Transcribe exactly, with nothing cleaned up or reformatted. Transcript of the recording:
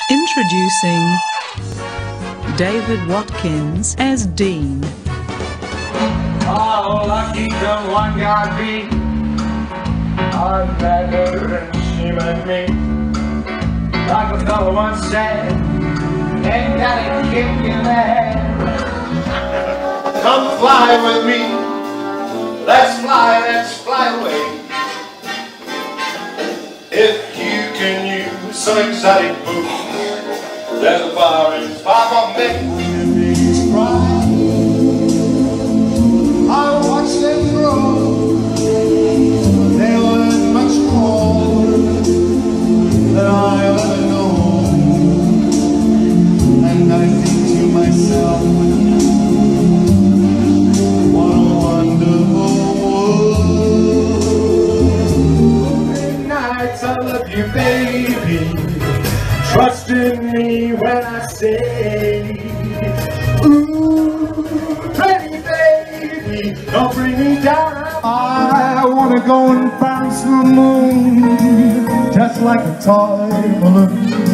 Introducing David Watkins as Dean. Oh, lucky the one got beat. I'm better than him and me. Like a fellow once said, ain't got a kick in the head. Come fly with me. Let's fly, let's fly away. If you can use some exotic food, there's a fire in Papa Mick. I watch them grow. They learn much more than I've ever known. And I think to myself, what a wonderful world. Good night, I love you, baby. Trust in me when I say, ooh, pretty baby, don't bring me down. I wanna go and bounce the moon, just like a toy balloon.